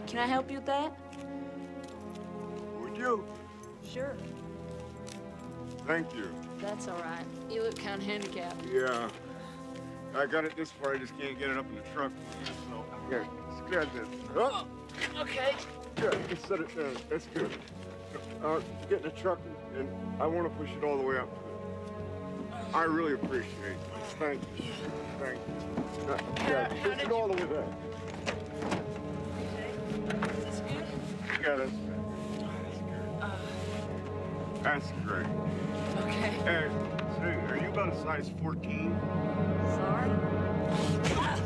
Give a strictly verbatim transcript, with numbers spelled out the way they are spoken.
Can I help you with that? Would you? Sure. Thank you. That's all right. You look kind of handicapped. Yeah. I got it this far, I just can't get it up in the truck. So, yeah, it's good then. Oh, Okay. good. Just set it down. That's good. Uh, get in the truck, and I want to push it all the way up. I really appreciate it. Thank you. Thank you. Uh, yeah, push it all the way back. Is this good? Yeah, that's good. That's good. That's great. Okay. Hey, say, are you about a size fourteen? Sorry.